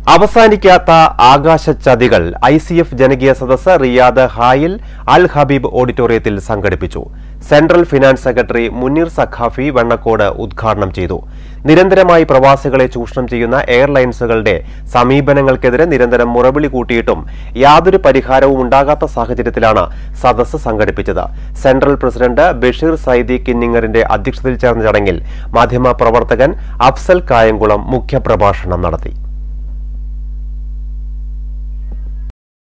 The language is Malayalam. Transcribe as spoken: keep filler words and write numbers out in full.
അവസാനിക്കാത്ത ആകാശച്ചതികൾ ഐ സി എഫ് ജനകീയ സദസ്സ് റിയാദ് ഹായിൽ അൽ ഹബീബ് ഓഡിറ്റോറിയത്തിൽ സംഘടിപ്പിച്ചു. Central finance secretary Munir Saqafi Vennakkode ഉദ്ഘാടനം ചെയ്തു. നിരന്തരമായി പ്രവാസികളെ ചൂഷണം ചെയ്യുന്ന എയർലൈൻസുകളുടെ സമീപനങ്ങൾക്കെതിരെ നിരന്തരം മുറവിളി കൂട്ടിയിട്ടും യാതൊരു പരിഹാരവും ഉണ്ടാകാത്ത സാഹചര്യത്തിലാണ് സദസ്സ് സംഘടിപ്പിച്ചത്. സെൻട്രൽ പ്രസിഡന്റ് ബഷീർ സൈദി കിന്നിങ്ങറിന്റെ അധ്യക്ഷതയിൽ ചേർന്ന ചടങ്ങിൽ മാധ്യമപ്രവർത്തകൻ അഫ്സൽ കായംകുളം മുഖ്യപ്രഭാഷണം നടത്തി.